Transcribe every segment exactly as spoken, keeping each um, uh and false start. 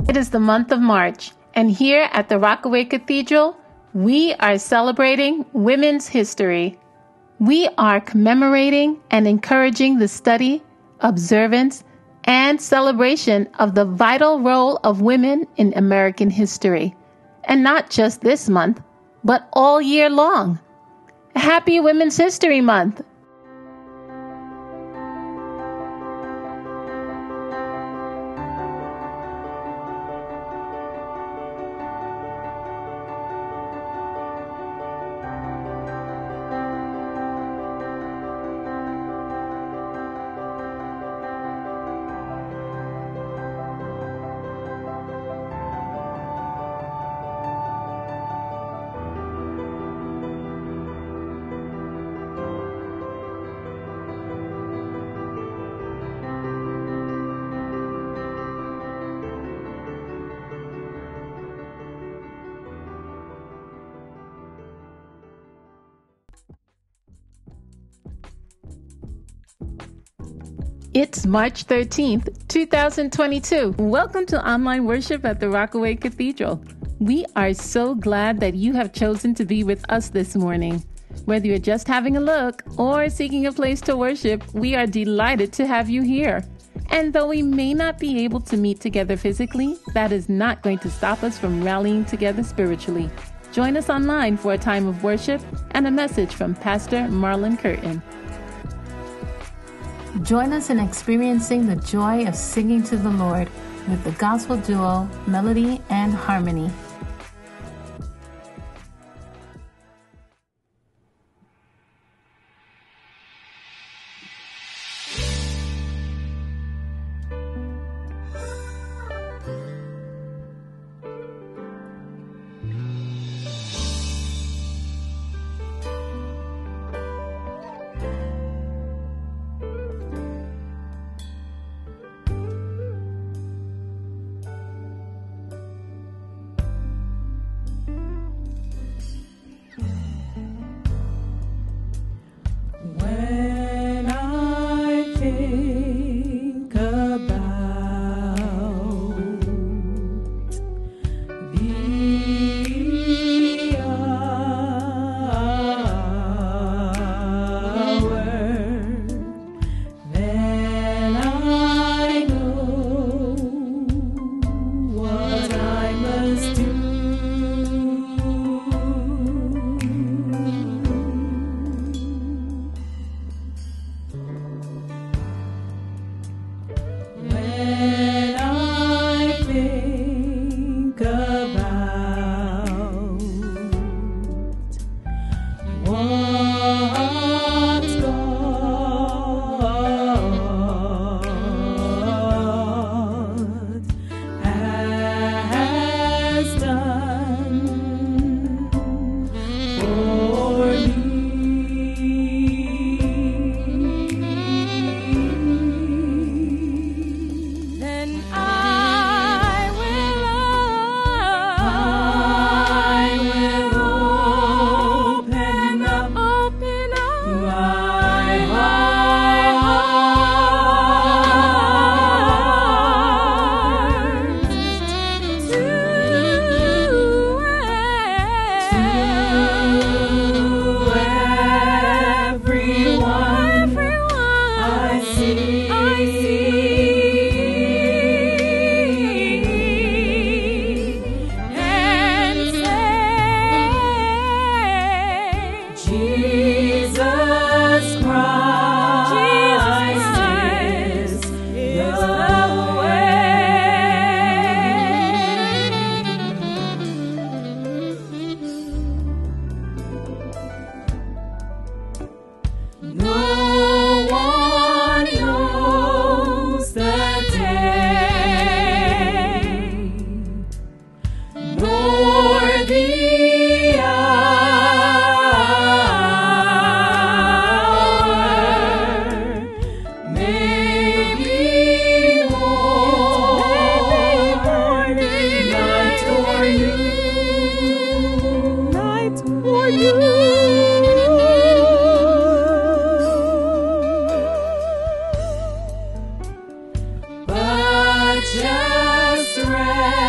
It is the month of March, and here at the Rockaway Cathedral, we are celebrating Women's History. We are commemorating and encouraging the study, observance, and celebration of the vital role of women in American history. And not just this month, but all year long. Happy Women's History Month! It's March thirteenth, two thousand twenty-two. Welcome to online worship at the Rockaway Cathedral. We are so glad that you have chosen to be with us this morning. Whether you're just having a look or seeking a place to worship, we are delighted to have you here. And though we may not be able to meet together physically, that is not going to stop us from rallying together spiritually. Join us online for a time of worship and a message from Pastor Marlon Curtin. Join us in experiencing the joy of singing to the Lord with the gospel duo Melody and Harmony. Just rest.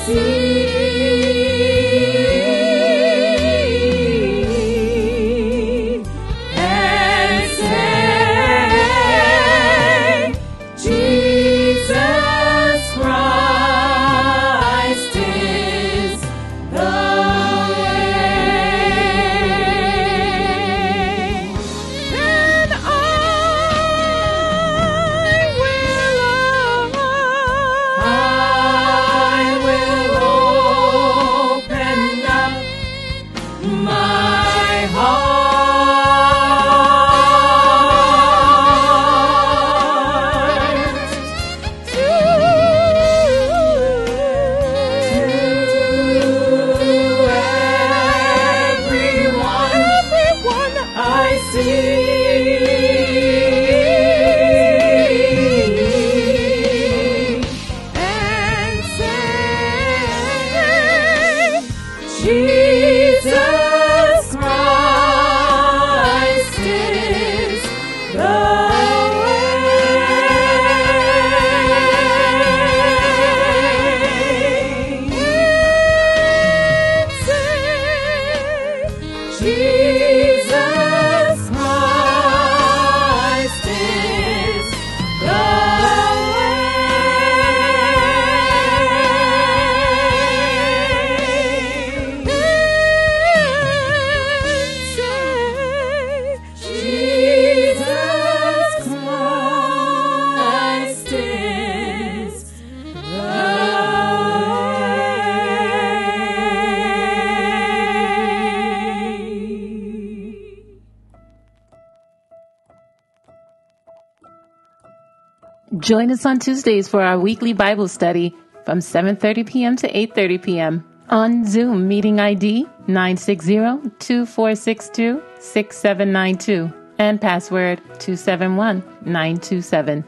Join us on Tuesdays for our weekly Bible study from seven thirty p.m. to eight thirty p.m. on Zoom, meeting I D nine six zero, two four six two, six seven nine two and password two seven one, nine two seven.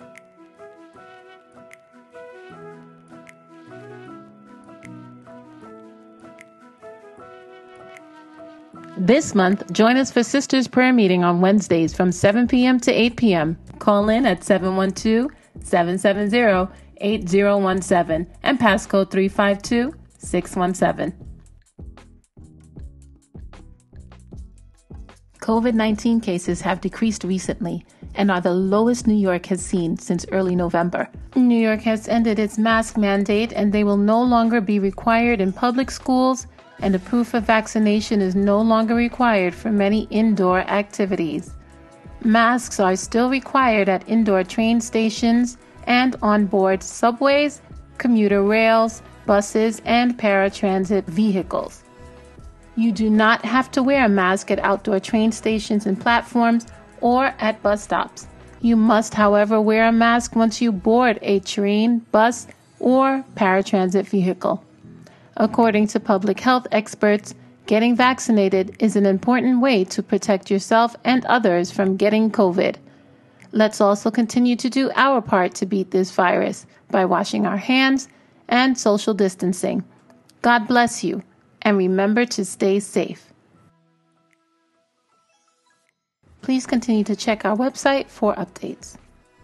This month, join us for Sisters Prayer Meeting on Wednesdays from seven p.m. to eight p.m. Call in at seven one two, seven seven zero, eight zero one seven and passcode three five two, six one seven. COVID nineteen cases have decreased recently and are the lowest New York has seen since early November. New York has ended its mask mandate and they will no longer be required in public schools, and a proof of vaccination is no longer required for many indoor activities. Masks are still required at indoor train stations and on board subways, commuter rails, buses, and paratransit vehicles. You do not have to wear a mask at outdoor train stations and platforms or at bus stops. You must, however, wear a mask once you board a train, bus, or paratransit vehicle. According to public health experts, getting vaccinated is an important way to protect yourself and others from getting COVID. Let's also continue to do our part to beat this virus by washing our hands and social distancing. God bless you, and remember to stay safe. Please continue to check our website for updates.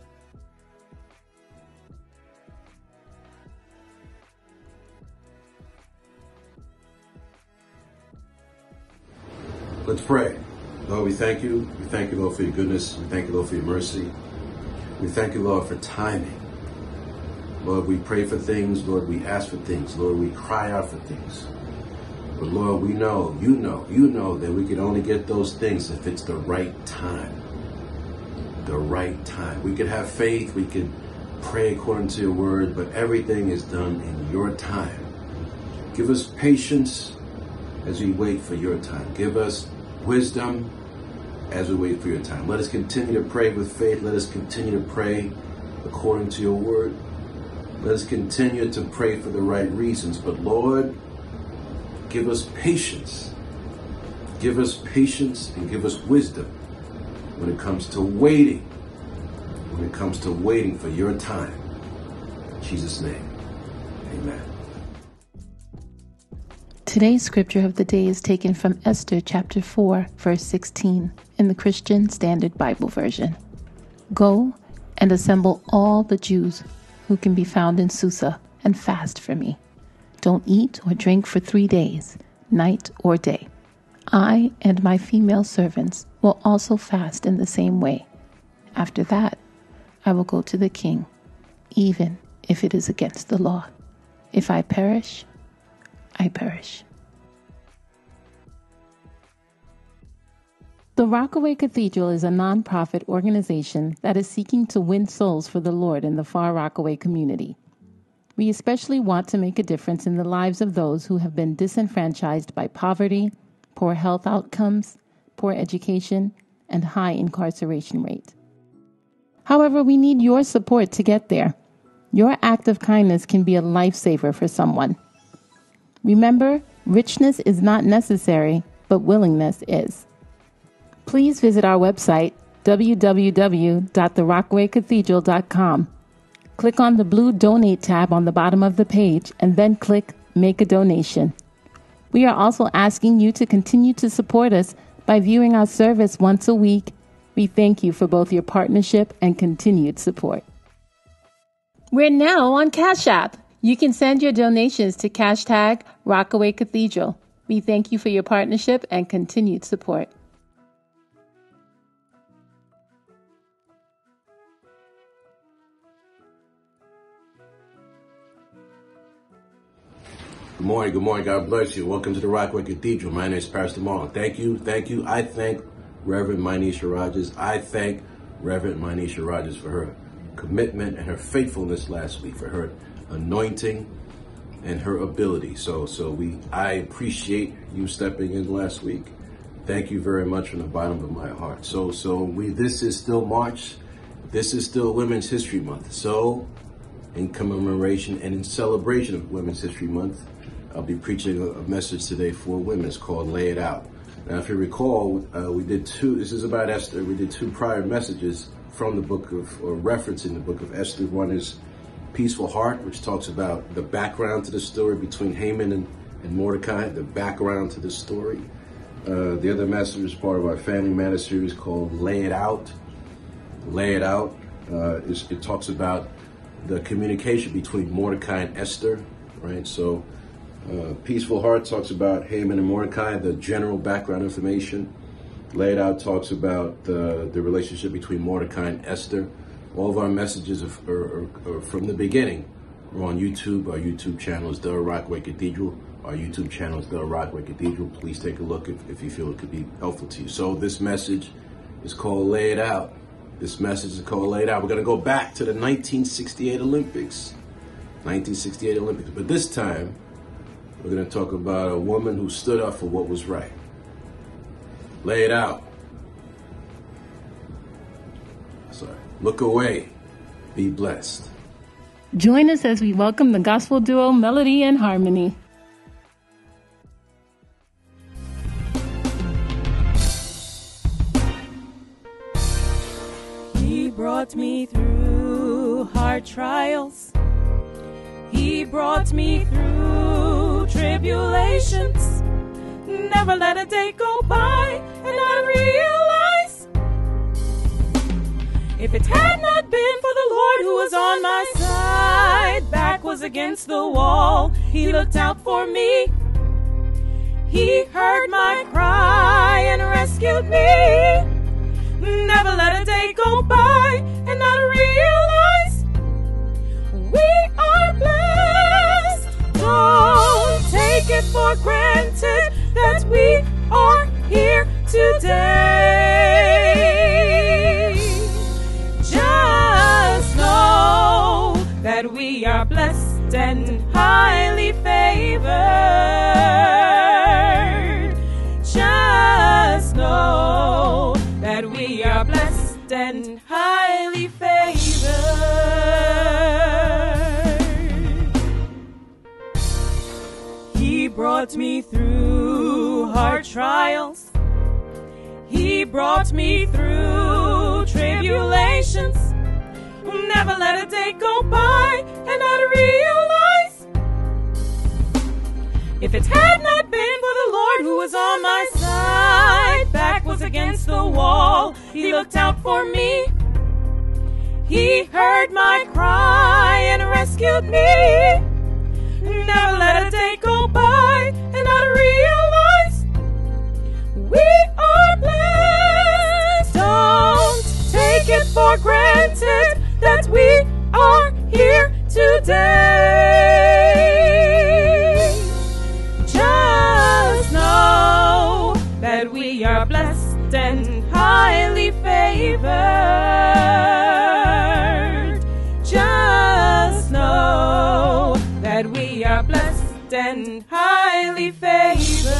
Let's pray. Lord, we thank you. We thank you, Lord, for your goodness. We thank you, Lord, for your mercy. We thank you, Lord, for timing. Lord, we pray for things. Lord, we ask for things. Lord, we cry out for things. But Lord, we know, you know, you know that we can only get those things if it's the right time. The right time. We could have faith. We could pray according to your word, but everything is done in your time. Give us patience as we wait for your time. Give us wisdom as we wait for your time. Let us continue to pray with faith. Let us continue to pray according to your word. Let us continue to pray for the right reasons. But Lord, give us patience. Give us patience and give us wisdom when it comes to waiting. When it comes to waiting for your time. In Jesus' name, amen. Today's scripture of the day is taken from Esther chapter four, verse sixteen in the Christian Standard Bible Version. Go and assemble all the Jews who can be found in Susa and fast for me. Don't eat or drink for three days, night or day. I and my female servants will also fast in the same way. After that, I will go to the king, even if it is against the law. If I perish, I perish. The Rockaway Cathedral is a nonprofit organization that is seeking to win souls for the Lord in the Far Rockaway community. We especially want to make a difference in the lives of those who have been disenfranchised by poverty, poor health outcomes, poor education, and high incarceration rate. However, we need your support to get there. Your act of kindness can be a lifesaver for someone. Remember, richness is not necessary, but willingness is. Please visit our website, w w w dot the rockaway cathedral dot com. Click on the blue Donate tab on the bottom of the page and then click Make a Donation. We are also asking you to continue to support us by viewing our service once a week. We thank you for both your partnership and continued support. We're now on Cash App. You can send your donations to hashtag Rockaway Cathedral. We thank you for your partnership and continued support. Good morning, good morning. God bless you. Welcome to the Rockaway Cathedral. My name is Pastor Marlon. Thank you, thank you. I thank Reverend Mynisha Rogers. I thank Reverend Mynisha Rogers for her commitment and her faithfulness last week, for her anointing and her ability. So, so we, I appreciate you stepping in last week. Thank you very much from the bottom of my heart. So, so we, this is still March. This is still Women's History Month. So, in commemoration and in celebration of Women's History Month, I'll be preaching a, a message today for women. It's called Lay It Out. Now, if you recall, uh, we did two, this is about Esther. We did two prior messages from the book of, or referencing the book of Esther. One is Peaceful Heart, which talks about the background to the story between Haman and, and Mordecai, the background to the story. Uh, the other message is part of our Family Matters series called Lay It Out. Lay It Out. Uh, it talks about the communication between Mordecai and Esther, right? So uh, Peaceful Heart talks about Haman and Mordecai, the general background information. Lay It Out talks about the, the relationship between Mordecai and Esther. All of our messages are, are, are, are from the beginning. We're on YouTube. Our YouTube channel is The Rockaway Cathedral. Our YouTube channel is The Rockaway Cathedral. Please take a look if, if you feel it could be helpful to you. So this message is called Lay It Out. This message is called Lay It Out. We're going to go back to the nineteen sixty-eight Olympics. nineteen sixty-eight Olympics. But this time, we're going to talk about a woman who stood up for what was right. Lay it out. Sorry. Look away. Be blessed. Join us as we welcome the gospel duo Melody and Harmony. He brought me through hard trials. He brought me through tribulations. Never let a day go by and I realize if it had not been for the Lord who was on my side, back was against the wall, He looked out for me. He heard my cry and rescued me. Never let a day go by and not realize we are blessed. Don't take it for granted that we are here today. Just know that we are blessed and highly favored. Just know that we are blessed and highly favored. He brought me through hard trials. He brought me through tribulations. Never let a day go by and I realize if it had not been for the Lord who was on my side, back was against the wall, He looked out for me. He heard my cry and rescued me. Never let a day for granted that we are here today. Just know that we are blessed and highly favored. Just know that we are blessed and highly favored.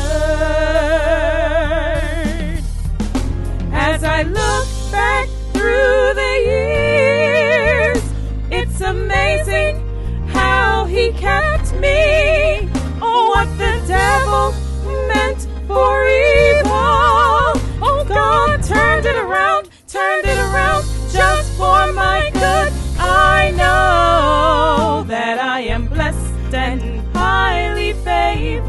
As I look back through the years, it's amazing how he kept me. Oh, what the devil meant for evil, oh, God turned it around, turned it around just for my good. I know that I am blessed and highly favored.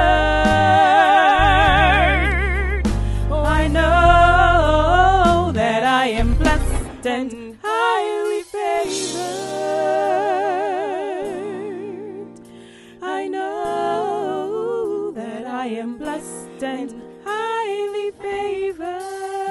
Oh, I know that I am blessed and highly favored. I know that I am blessed and highly favored.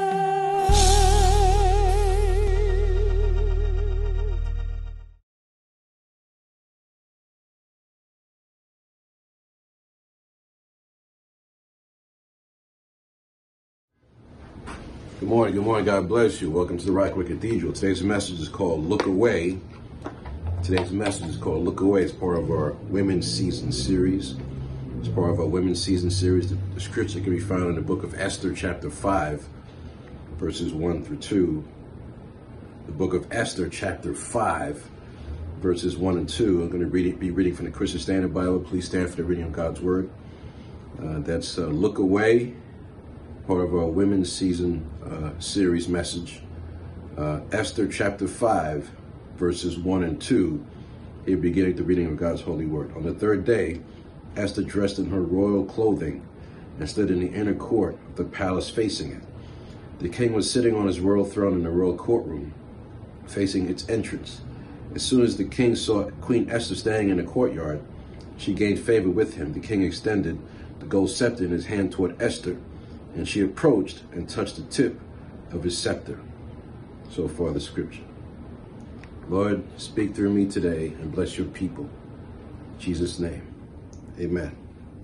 Good morning, good morning, God bless you. Welcome to the Rockaway Cathedral. Today's message is called Look Away. Today's message is called Look Away. It's part of our Women's Season series. It's part of our Women's Season series. The, the scripture can be found in the book of Esther, chapter five, verses one through two. The book of Esther, chapter five, verses one and two. I'm going to read it, be reading from the Christian Standard Bible. Please stand for the reading of God's Word. Uh, that's uh, Look Away, part of our Women's Season uh, series message. Uh, Esther chapter five, verses one and two, here beginning the reading of God's holy word. On the third day, Esther dressed in her royal clothing and stood in the inner court of the palace facing it. The king was sitting on his royal throne in the royal courtroom, facing its entrance. As soon as the king saw Queen Esther standing in the courtyard, she gained favor with him. The king extended the gold scepter in his hand toward Esther, and she approached and touched the tip of his scepter. So far the scripture. Lord, speak through me today and bless your people. In Jesus' name, amen.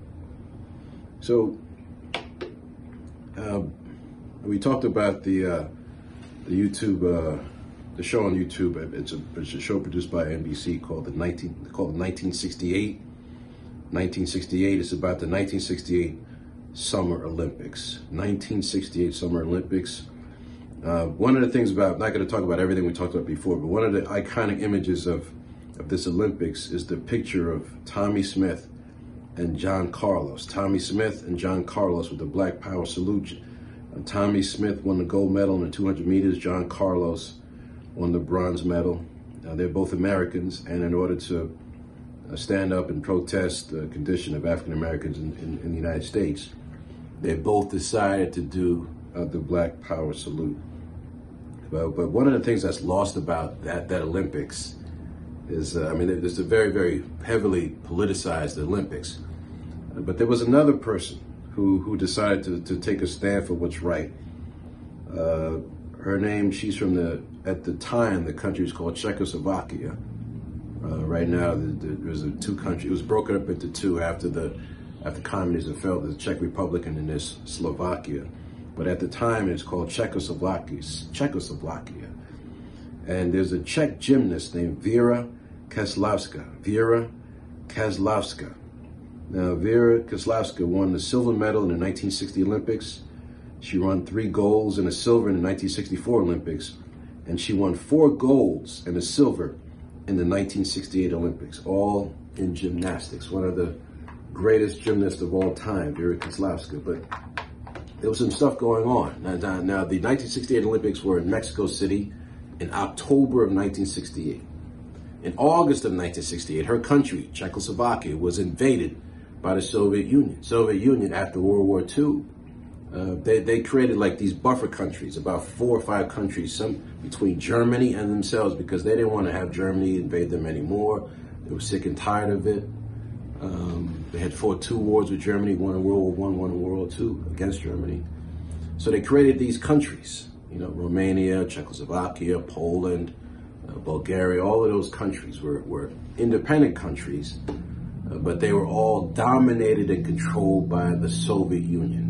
So, uh, we talked about the uh, the YouTube, uh, the show on YouTube. It's a, it's a show produced by N B C called the nineteen called nineteen sixty-eight. nineteen sixty-eight is about the nineteen sixty-eight Summer Olympics. nineteen sixty-eight Summer Olympics. Uh, one of the things about, I'm not going to talk about everything we talked about before, but one of the iconic images of, of this Olympics is the picture of Tommie Smith and John Carlos. Tommie Smith and John Carlos with the Black Power salute. Uh, Tommie Smith won the gold medal in the two hundred meters. John Carlos won the bronze medal. Uh, they're both Americans, and in order to uh, stand up and protest the condition of African Americans in, in, in the United States, they both decided to do uh, the Black Power salute. But, but one of the things that's lost about that, that Olympics is, uh, I mean, it's a very, very heavily politicized Olympics. Uh, but there was another person who, who decided to, to take a stand for what's right. Uh, her name, she's from the, at the time, the country was called Czechoslovakia. Uh, right now, the, the, there's a two country, it was broken up into two after the after communism fell, the Czech Republic and then there's Slovakia. But at the time, it's called Czechoslovakia. Czechoslovakia. And there's a Czech gymnast named Vera Kozłowska. Vera Kozłowska. Now, Vera Kozłowska won the silver medal in the nineteen sixty Olympics. She won three golds and a silver in the nineteen sixty-four Olympics. And she won four golds and a silver in the nineteen sixty-eight Olympics, all in gymnastics. One of the greatest gymnasts of all time, Vera Kozłowska. But there was some stuff going on. Now, now, now, the nineteen sixty-eight Olympics were in Mexico City in October of nineteen sixty-eight. In August of nineteen sixty-eight, her country, Czechoslovakia, was invaded by the Soviet Union. Soviet Union, after World War Two, uh, they, they created like these buffer countries, about four or five countries, some between Germany and themselves, because they didn't want to have Germany invade them anymore. They were sick and tired of it. Um, they had fought two wars with Germany, one in World War One, one in World War Two against Germany. So they created these countries, You know, Romania, Czechoslovakia, Poland, uh, Bulgaria, all of those countries were, were independent countries, uh, but they were all dominated and controlled by the Soviet Union.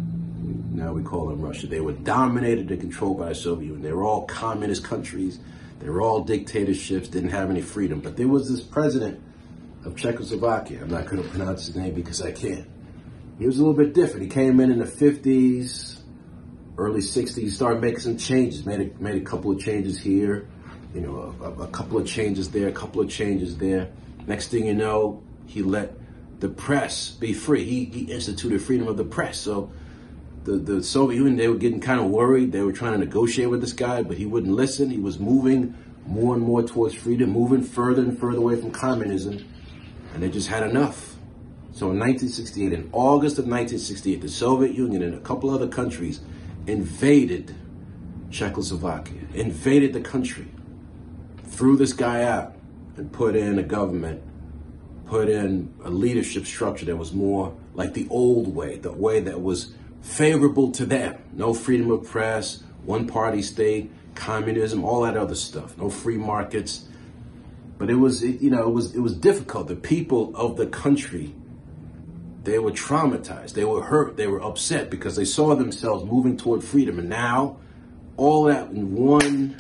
Now we call them Russia. They were dominated and controlled by the Soviet Union. They were all communist countries. They were all dictatorships, didn't have any freedom. But there was this president of Czechoslovakia. I'm not going to pronounce his name because I can't. He was a little bit different. He came in in the fifties, early sixties, started making some changes, made a, made a couple of changes here, you know, a, a couple of changes there, a couple of changes there. Next thing you know, he let the press be free. He, he instituted freedom of the press. So the, the Soviet Union, they were getting kind of worried. They were trying to negotiate with this guy, but he wouldn't listen. He was moving more and more towards freedom, moving further and further away from communism, and they just had enough. So in nineteen sixty-eight, in August of nineteen sixty-eight, the Soviet Union and a couple other countries invaded Czechoslovakia, invaded the country, threw this guy out and put in a government, put in a leadership structure that was more like the old way, the way that was favorable to them. No freedom of press, one-party state, communism, all that other stuff. No free markets. But it was, it, you know, it was it was difficult. The people of the country, they were traumatized. They were hurt. They were upset because they saw themselves moving toward freedom. And now, all that in one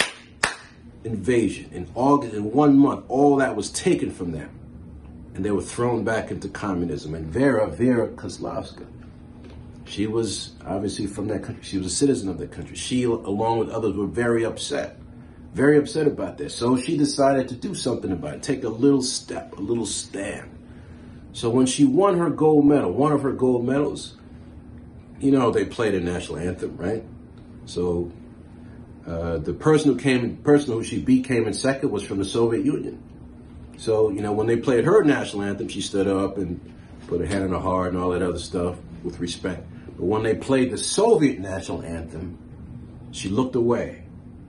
invasion, in August, in one month, all that was taken from them. And they were thrown back into communism. And Vera, Vera Kozlovska, she was obviously from that country. She was a citizen of that country. She, along with others, were very upset. Very upset about this. So she decided to do something about it, take a little step, a little stand. So when she won her gold medal, one of her gold medals, you know, they played a national anthem, right? So uh, the person who came, person who she beat came in second was from the Soviet Union. So, you know, when they played her national anthem, she stood up and put her hand on her heart and all that other stuff with respect. But when they played the Soviet national anthem, she looked away.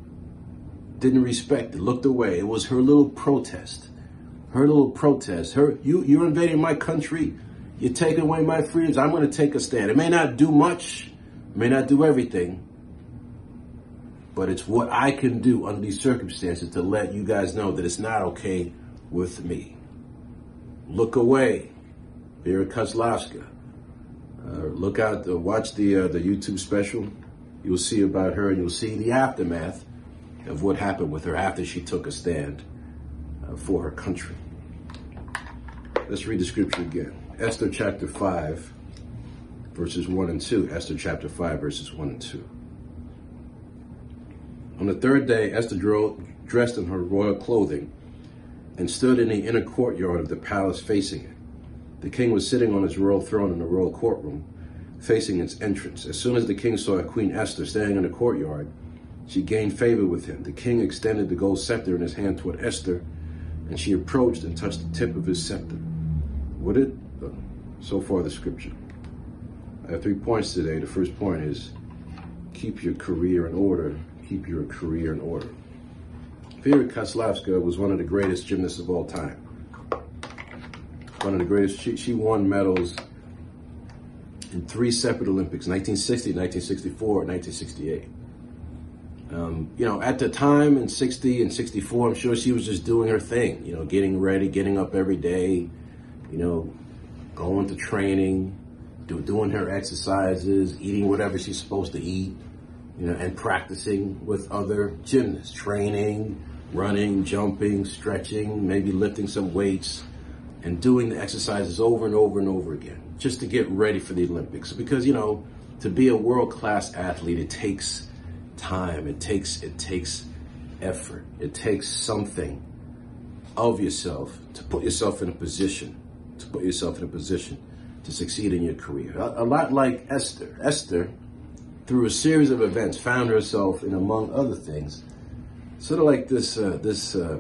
Didn't respect it, looked away. It was her little protest. Her little protest. Her, you, you're invading my country. You're taking away my freedoms. I'm going to take a stand. It may not do much. It may not do everything. But it's what I can do under these circumstances to let you guys know that it's not okay with me. Look away. Vera Kozlovska. Uh, look out, uh, watch the, uh, the YouTube special. You'll see about her and you'll see the aftermath of what happened with her after she took a stand uh, for her country. Let's read the scripture again. Esther chapter five, verses one and two. Esther chapter five, verses one and two. On the third day, Esther dressed in her royal clothing and stood in the inner courtyard of the palace facing it. The king was sitting on his royal throne in the royal courtroom, facing its entrance. As soon as the king saw Queen Esther standing in the courtyard, she gained favor with him. The king extended the gold scepter in his hand toward Esther, and she approached and touched the tip of his scepter. What it? So far, the scripture. I have three points today. The first point is keep your career in order. Keep your career in order. Vera Kozlovska was one of the greatest gymnasts of all time. One of the greatest. She, she won medals in three separate Olympics: nineteen sixty, nineteen sixty-four, nineteen sixty-eight. Um, you know, at the time in sixty and sixty-four, I'm sure she was just doing her thing, you know, getting ready, getting up every day, you know, going to training, do, doing her exercises, eating whatever she's supposed to eat, you know, and practicing with other gymnasts, training, running, jumping, stretching, maybe lifting some weights, and doing the exercises over and over and over again, just to get ready for the Olympics. Because, you know, to be a world-class athlete, it takes time, it takes it takes effort, it takes something of yourself to put yourself in a position, to put yourself in a position to succeed in your career. A, a lot like Esther. Esther, through a series of events, found herself in, among other things, sort of like this, uh, this, uh,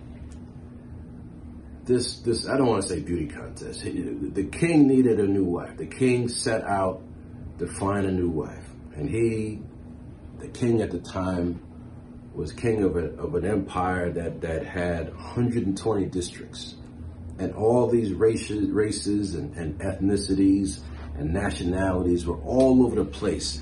this, this, I don't want to say beauty contest. The king needed a new wife. The king set out to find a new wife. And he, the king at the time, was king of, a, of an empire that, that had one hundred twenty districts. And all these races, races and, and ethnicities and nationalities were all over the place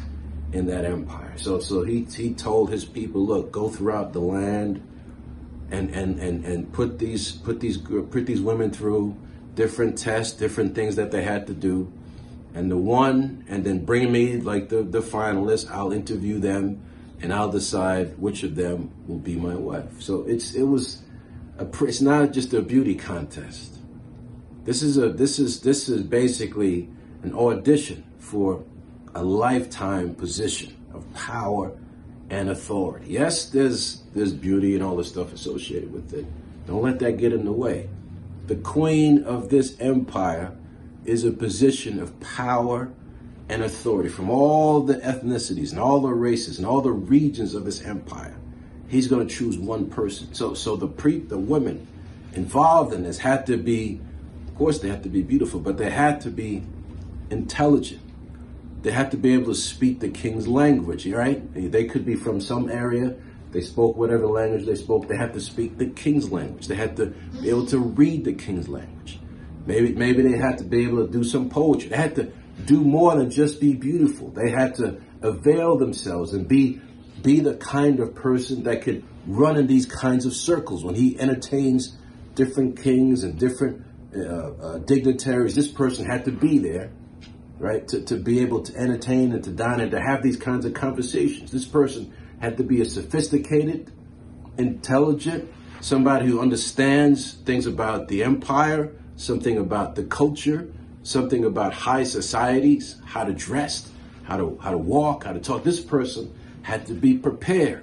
in that empire. So so he he told his people, look, go throughout the land and and and and put these put these put these women through different tests, different things that they had to do. And the one, and then bring me like the, the finalists, I'll interview them and I'll decide which of them will be my wife. So it's it was a it's not just a beauty contest. This is a this is this is basically an audition for a lifetime position of power and authority. Yes, there's there's beauty and all the stuff associated with it. Don't let that get in the way. The queen of this empire is a position of power and authority from all the ethnicities and all the races and all the regions of this empire. He's going to choose one person. So so the pre the women involved in this had to be, of course they had to be beautiful, but they had to be intelligent. They had to be able to speak the king's language, right? They could be from some area. They spoke whatever language they spoke. They had to speak the king's language. They had to be able to read the king's language. Maybe maybe they had to be able to do some poetry. They had to do more than just be beautiful. They had to avail themselves and be be the kind of person that could run in these kinds of circles. When he entertains different kings and different uh, uh, dignitaries, this person had to be there, right, to, to be able to entertain and to dine and to have these kinds of conversations. This person had to be a sophisticated, intelligent, somebody who understands things about the empire, something about the culture, something about high societies, how to dress, how to how to walk, how to talk. This person had to be prepared.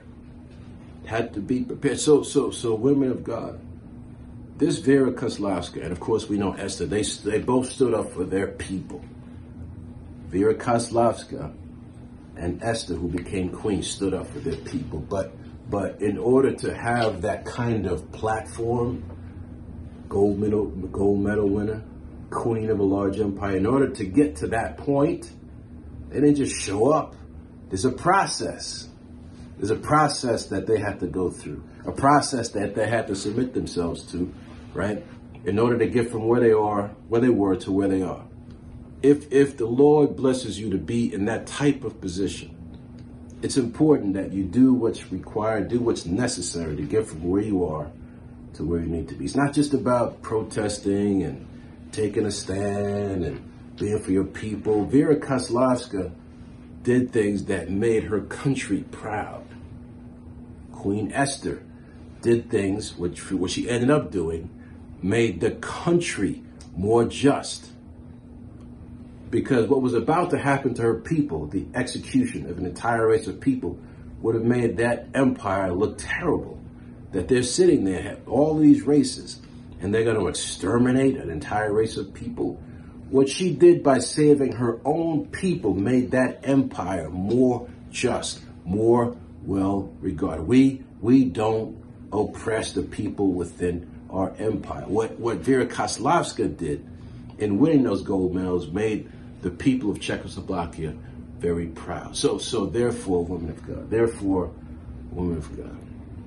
Had to be prepared. So so so women of God, this Vera Kozlowska, and of course we know Esther, they they both stood up for their people. Vera Kozlowska and Esther, who became queen, stood up for their people. But but in order to have that kind of platform, gold medal gold medal winner, queen of a large empire, in order to get to that point, they didn't just show up. There's a process. There's a process that they had to go through, a process that they had to submit themselves to, right, in order to get from where they are, where they were, to where they are. If if the Lord blesses you to be in that type of position, it's important that you do what's required, do what's necessary to get from where you are to where you need to be. It's not just about protesting and taking a stand and being for your people. Vera Kozlowska did things that made her country proud. Queen Esther did things, which what she ended up doing, made the country more just. Because what was about to happen to her people, the execution of an entire race of people, would have made that empire look terrible. That they're sitting there, have all these races, and they're going to exterminate an entire race of people. What she did by saving her own people made that empire more just, more well regarded. We we don't oppress the people within our empire. What what Vera Kozlowska did in winning those gold medals made the people of Czechoslovakia very proud. So so therefore, women of God, therefore, women of God,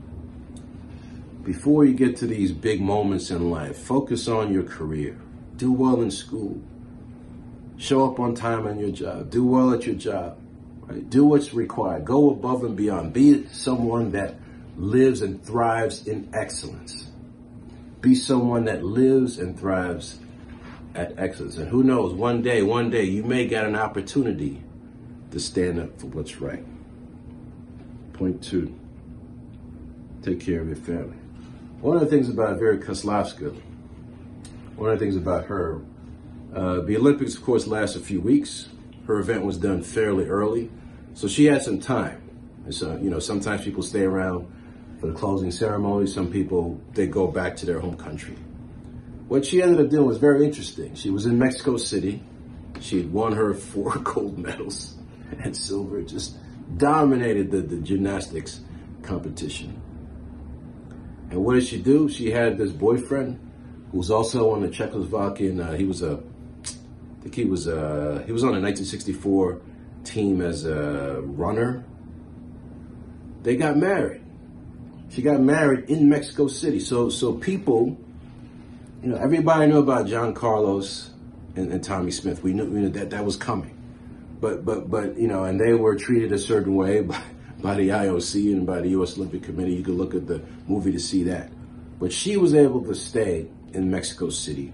before you get to these big moments in life, focus on your career. Do well in school. Show up on time on your job. Do well at your job. Right? Do what's required. Go above and beyond. Be someone that lives and thrives in excellence. Be someone that lives and thrives at excellence. And who knows, one day, one day, you may get an opportunity to stand up for what's right. Point two, take care of your family. One of the things about Vera Kozlowska, one of the things about her, uh, the Olympics, of course, last a few weeks. Her event was done fairly early, so she had some time. And so, you know, sometimes people stay around for the closing ceremony. Some people, they go back to their home country. What she ended up doing was very interesting. She was in Mexico City. She had won her four gold medals and silver, just dominated the, the gymnastics competition. And what did she do? She had this boyfriend who was also on the Czechoslovakian, uh, he was a, I think he was a, he was on the nineteen sixty-four team as a runner. They got married. She got married in Mexico City. So, so people, you know, everybody knew about John Carlos and, and Tommy Smith. We knew, we knew that that was coming. but, but, but, you know, and they were treated a certain way by, by the I O C and by the U S Olympic Committee. You could look at the movie to see that. But she was able to stay in Mexico City,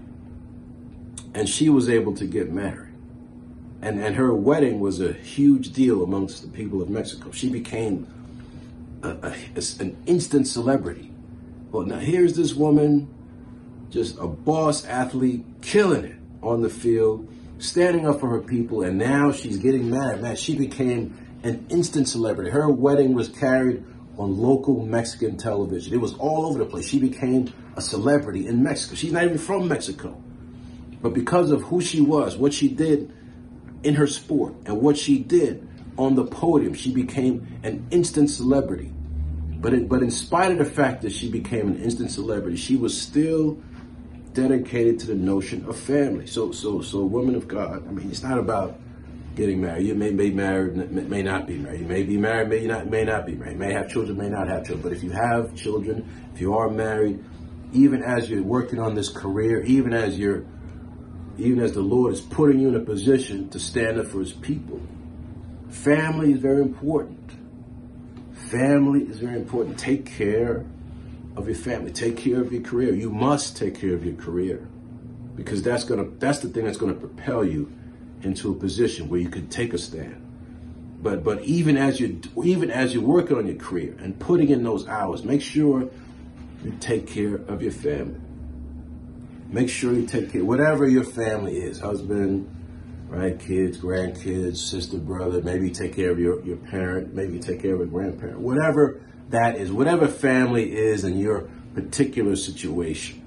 and she was able to get married. And, and her wedding was a huge deal amongst the people of Mexico. She became a, a, an instant celebrity. Well, now here's this woman, just a boss athlete, killing it on the field, standing up for her people, and now she's getting married. Man, she became an instant celebrity. Her wedding was carried on local Mexican television. It was all over the place. She became a celebrity in Mexico. She's not even from Mexico. But because of who she was, what she did in her sport, and what she did on the podium, she became an instant celebrity. But in, but in spite of the fact that she became an instant celebrity, she was still dedicated to the notion of family. So, so, so, women of God, I mean, it's not about getting married. You may be married, may not be married. You may be married, may not, may not be married. You may have children, may not have children. But if you have children, if you are married, even as you're working on this career, even as you're even as the Lord is putting you in a position to stand up for his people, family is very important. Family is very important. Take care of your family. Take care of your career. You must take care of your career, because that's gonna that's the thing that's gonna propel you into a position where you can take a stand. But but even as you even as you're working on your career and putting in those hours, make sure you take care of your family. Make sure you take care, whatever your family is, husband, right, kids, grandkids, sister, brother, maybe you take care of your, your parent, maybe you take care of a grandparent, whatever that is, whatever family is in your particular situation.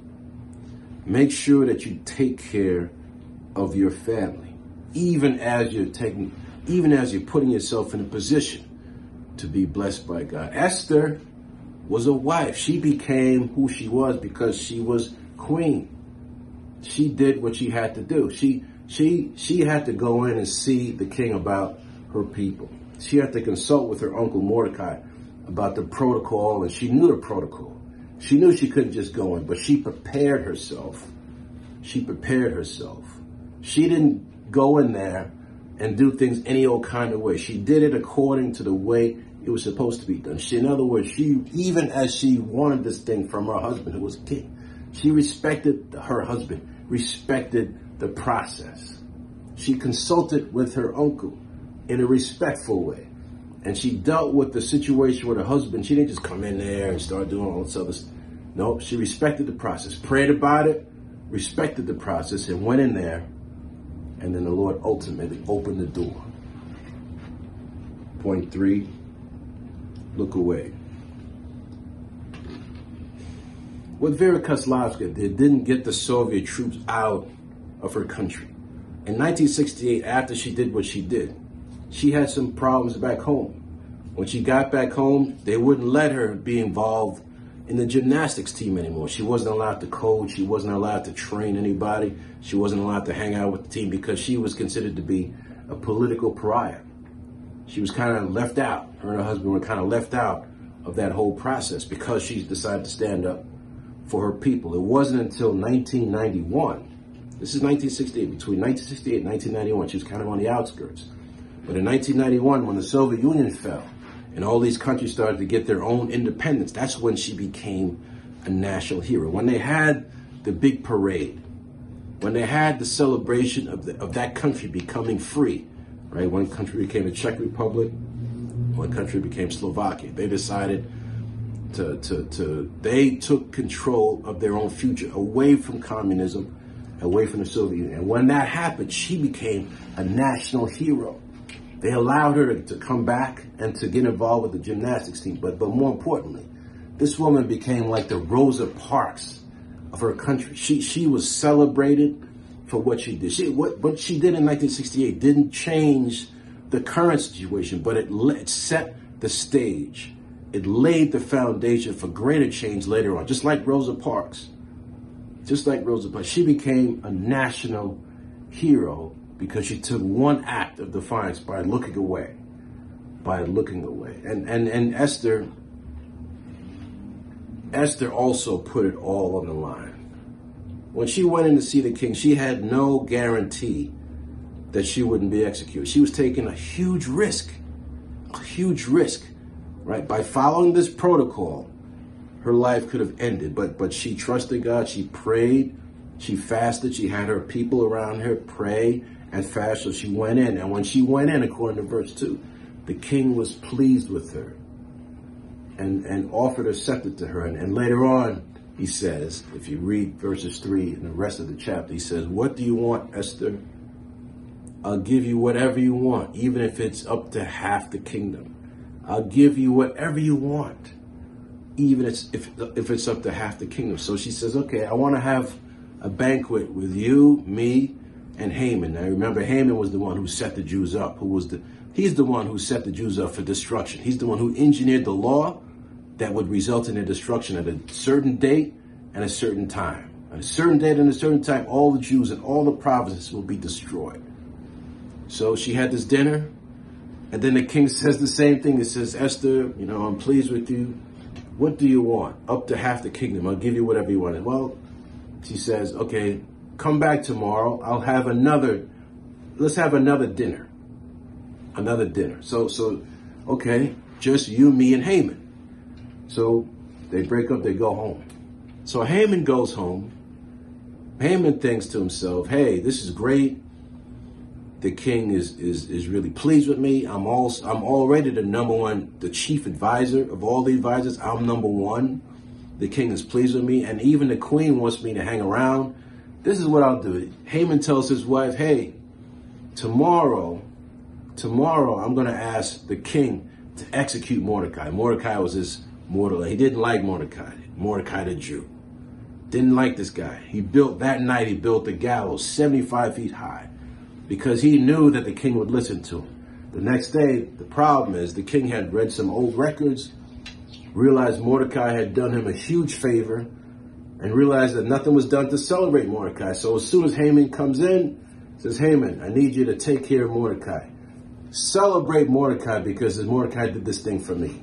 Make sure that you take care of your family, even as you're taking, even as you're putting yourself in a position to be blessed by God. Esther was a wife. She became who she was because she was queen. She did what she had to do. She she she had to go in and see the king about her people. She had to consult with her uncle Mordecai about the protocol, and she knew the protocol. She knew she couldn't just go in, but she prepared herself. She prepared herself. She didn't go in there and do things any old kind of way. She did it according to the way it was supposed to be done. She, in other words, she, even as she wanted this thing from her husband, who was king, she respected her husband, respected the process. She consulted with her uncle in a respectful way. And she dealt with the situation with her husband. She didn't just come in there and start doing all this other stuff. No, she respected the process, prayed about it, respected the process, and went in there. And then the Lord ultimately opened the door. Point three, look away. What Vera Kozlowska did didn't get the Soviet troops out of her country. In nineteen sixty-eight, after she did what she did, she had some problems back home. When she got back home, they wouldn't let her be involved in the gymnastics team anymore. She wasn't allowed to coach. She wasn't allowed to train anybody. She wasn't allowed to hang out with the team because she was considered to be a political pariah. She was kind of left out. Her and her husband were kind of left out of that whole process because she decided to stand up for her people. It wasn't until nineteen ninety-one, this is nineteen sixty-eight, between nineteen sixty-eight and nineteen ninety-one, she was kind of on the outskirts. But in nineteen ninety-one, when the Soviet Union fell and all these countries started to get their own independence, that's when she became a national hero. When they had the big parade, when they had the celebration of, the, of that country becoming free, right? One country became the Czech Republic, one country became Slovakia. They decided to, to, to, they took control of their own future away from communism, away from the Soviet Union. And when that happened, she became a national hero. They allowed her to, to come back and to get involved with the gymnastics team. But, but more importantly, this woman became like the Rosa Parks of her country. She, she was celebrated for what she did. She, what, what she did in nineteen sixty-eight didn't change the current situation, but it, it set the stage. It laid the foundation for greater change later on, just like Rosa Parks. Just like Rosa Parks. She became a national hero because she took one act of defiance by looking away. By looking away. And, and, and Esther, Esther also put it all on the line. When she went in to see the king, she had no guarantee that she wouldn't be executed. She was taking a huge risk, a huge risk, right? By following this protocol, her life could have ended, but but she trusted God. She prayed, she fasted, she had her people around her pray and fast. So she went in, and when she went in, according to verse two, the king was pleased with her and and offered a scepter to her. And, and later on, he says, if you read verses three and the rest of the chapter, he says, "What do you want, Esther? I'll give you whatever you want, even if it's up to half the kingdom. I'll give you whatever you want, even if, if it's up to half the kingdom." So she says, okay, I want to have a banquet with you, me, and Haman. Now remember, Haman was the one who set the Jews up, who was the, he's the one who set the Jews up for destruction. He's the one who engineered the law that would result in their destruction at a certain date and a certain time. At a certain date and a certain time, all the Jews and all the provinces will be destroyed. So she had this dinner, and then the king says the same thing. He says, Esther, you know, I'm pleased with you. What do you want? Up to half the kingdom. I'll give you whatever you want. Well, she says, okay, come back tomorrow. I'll have another, let's have another dinner. Another dinner. So, so, okay, just you, me, and Haman. So they break up, they go home. So Haman goes home. Haman thinks to himself, hey, this is great. The king is, is, is really pleased with me. I'm all, I'm already the number one, the chief advisor of all the advisors. I'm number one. The king is pleased with me. And even the queen wants me to hang around. This is what I'll do. Haman tells his wife, hey, tomorrow, tomorrow I'm going to ask the king to execute Mordecai. Mordecai was his mortal. He didn't like Mordecai. Mordecai the Jew. Didn't like this guy. He built, that night he built the gallows seventy-five feet high, because he knew that the king would listen to him. The next day, the problem is the king had read some old records, realized Mordecai had done him a huge favor, and realized that nothing was done to celebrate Mordecai. So as soon as Haman comes in, says, Haman, I need you to take care of Mordecai. Celebrate Mordecai because Mordecai did this thing for me.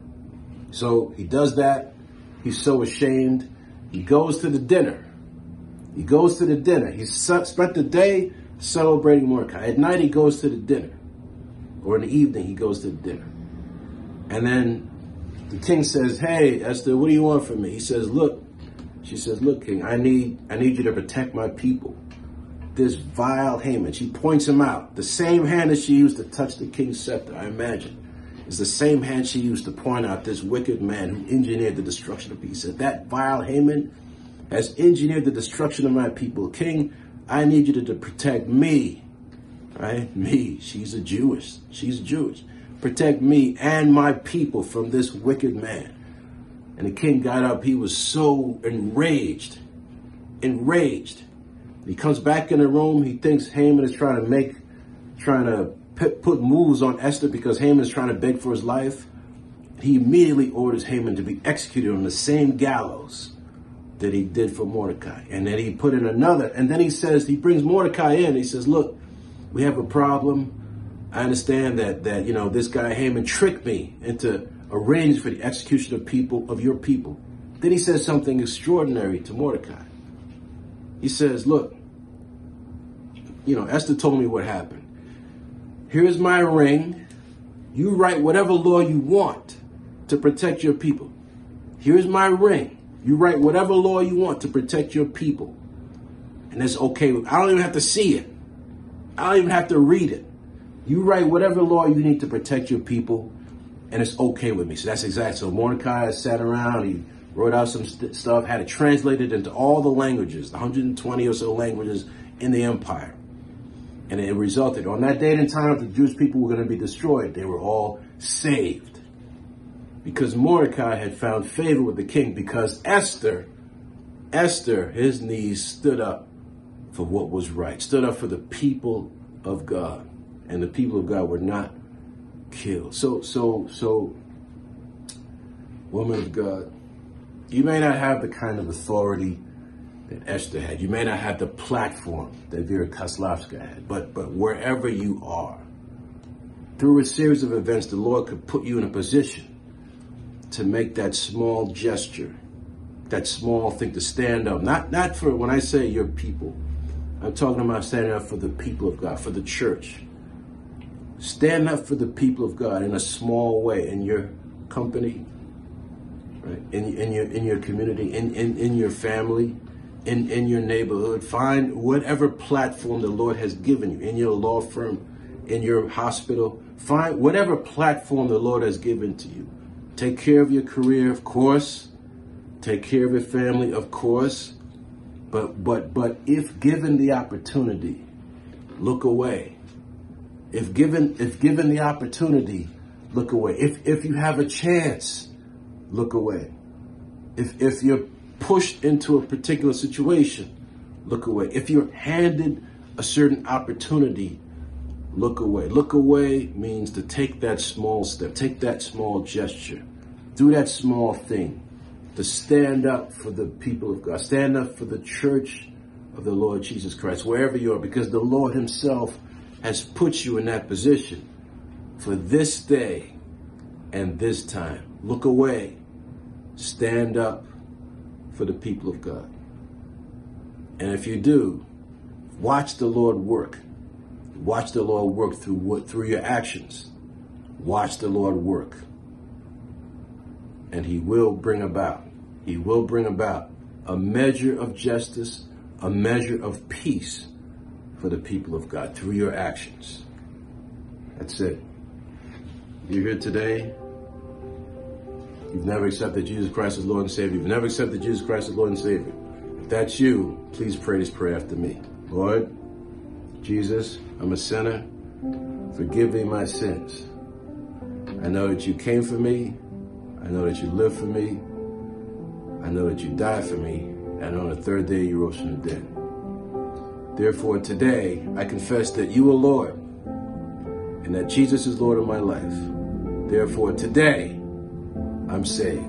So he does that. He's so ashamed. He goes to the dinner. He goes to the dinner. He spent the day celebrating Mordecai. At night, he goes to the dinner. Or in the evening, he goes to the dinner. And then the king says, hey, Esther, what do you want from me? He says, look, she says, look, king, I need, I need you to protect my people. This vile Haman, she points him out. The same hand that she used to touch the king's scepter, I imagine, is the same hand she used to point out this wicked man who engineered the destruction of peace. Said, that vile Haman has engineered the destruction of my people. King, I need you to, to protect me, right? Me, she's a Jewish, she's Jewish. Protect me and my people from this wicked man. And the king got up. He was so enraged, enraged. He comes back in the room. He thinks Haman is trying to make, trying to put moves on Esther because Haman is trying to beg for his life. He immediately orders Haman to be executed on the same gallows that he did for Mordecai. And then he put in another. And then he says, he brings Mordecai in. He says, look, we have a problem. I understand that, that, you know, this guy Haman tricked me into arranging for the execution of people, of your people. Then he says something extraordinary to Mordecai. He says, look, you know, Esther told me what happened. Here's my ring. You write whatever law you want to protect your people. Here's my ring. You write whatever law you want to protect your people. And it's okay. I don't even have to see it. I don't even have to read it. You write whatever law you need to protect your people, and it's okay with me. So that's exactly. So Mordecai sat around. He wrote out some st- stuff, had it translated into all the languages, one hundred twenty or so languages in the empire. And it resulted, on that date and time, the Jewish people were going to be destroyed. They were all saved. Because Mordecai had found favor with the king. Because Esther, Esther, his knees stood up for what was right. Stood up for the people of God. And the people of God were not killed. So, so, so, woman of God, you may not have the kind of authority that Esther had. You may not have the platform that Vera Kozlovska had, but but wherever you are, through a series of events, the Lord could put you in a position to make that small gesture, that small thing to stand up. Not not for, when I say your people, I'm talking about standing up for the people of God, for the church. Stand up for the people of God in a small way, in your company, right? In, in your in your community, in, in, in your family, in, in your neighborhood. Find whatever platform the Lord has given you, in your law firm, in your hospital. Find whatever platform the Lord has given to you. Take care of your career, of course. Take care of your family, of course. But but but if given the opportunity, look away. If given if given the opportunity, look away. If if you have a chance, look away. If if you're pushed into a particular situation, look away. If you're handed a certain opportunity, look away. Look away means to take that small step, take that small gesture, do that small thing, to stand up for the people of God, stand up for the church of the Lord Jesus Christ, wherever you are, because the Lord himself has put you in that position for this day and this time. Look away. Stand up for the people of God. And if you do, watch the Lord work. Watch the Lord work through what through your actions. Watch the Lord work. And he will bring about, he will bring about a measure of justice, a measure of peace for the people of God through your actions. That's it. You're here today. You've never accepted Jesus Christ as Lord and Savior. You've never accepted Jesus Christ as Lord and Savior. If that's you, please pray this prayer after me. Lord Jesus, I'm a sinner. Forgive me my sins. I know that you came for me. I know that you lived for me. I know that you died for me. And on the third day you rose from the dead. Therefore, today, I confess that you are Lord and that Jesus is Lord of my life. Therefore, today, I'm saved.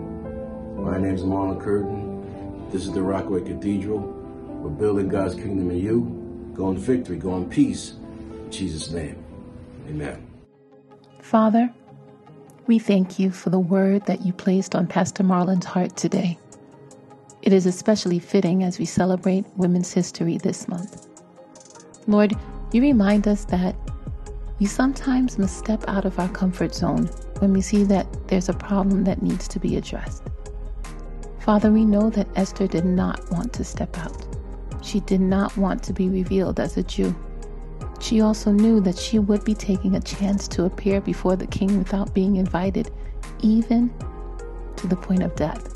My name is Marlon Curtin. This is the Rockaway Cathedral. We're building God's kingdom in you. Go in victory, go in peace. In Jesus' name, amen. Father, we thank you for the word that you placed on Pastor Marlon's heart today. It is especially fitting as we celebrate Women's History this month. Lord, you remind us that we sometimes must step out of our comfort zone when we see that there's a problem that needs to be addressed. Father, we know that Esther did not want to step out. She did not want to be revealed as a Jew. She also knew that she would be taking a chance to appear before the king without being invited, even to the point of death.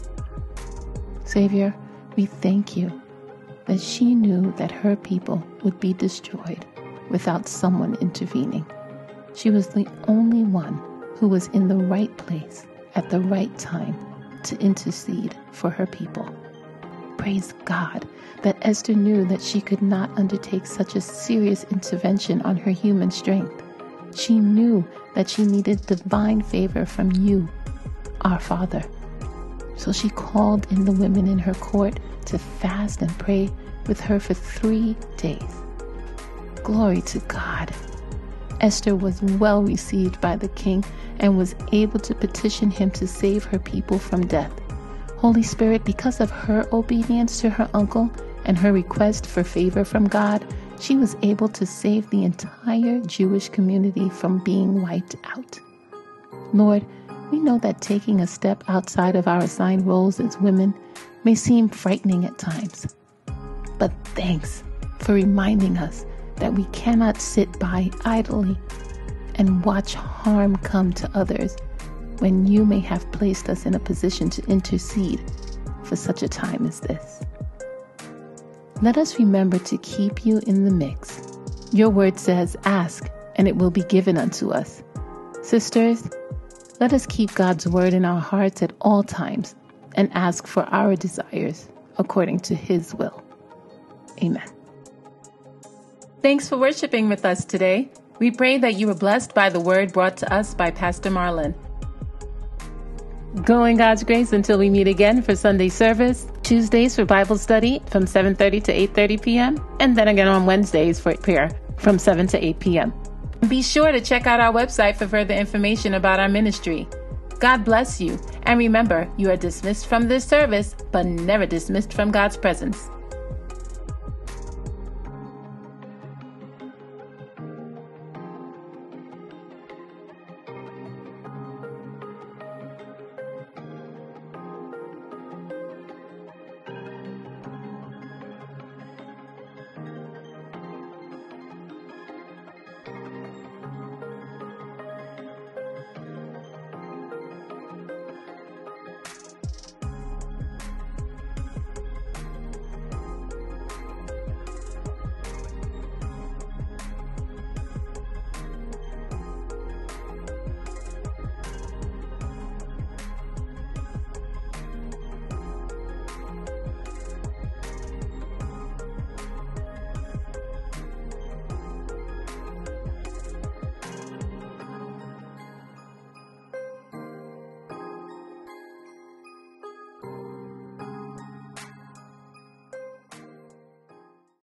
Savior, we thank you that she knew that her people would be destroyed without someone intervening. She was the only one who was in the right place at the right time to intercede for her people. Praise God that Esther knew that she could not undertake such a serious intervention on her human strength. She knew that she needed divine favor from you, our Father. So she called in the women in her court to fast and pray with her for three days. Glory to God. Esther was well received by the king and was able to petition him to save her people from death. Holy Spirit, because of her obedience to her uncle and her request for favor from God, she was able to save the entire Jewish community from being wiped out. Lord, we know that taking a step outside of our assigned roles as women may seem frightening at times. But thanks for reminding us that we cannot sit by idly and watch harm come to others when you may have placed us in a position to intercede for such a time as this. Let us remember to keep you in the mix. Your word says, ask, and it will be given unto us. Sisters, let us keep God's word in our hearts at all times and ask for our desires according to his will. Amen. Thanks for worshiping with us today. We pray that you were blessed by the word brought to us by Pastor Marlon. Go in God's grace until we meet again for Sunday service, Tuesdays for Bible study from seven thirty to eight thirty p.m., and then again on Wednesdays for prayer from seven to eight p.m. Be sure to check out our website for further information about our ministry. God bless you, and remember, you are dismissed from this service, but never dismissed from God's presence.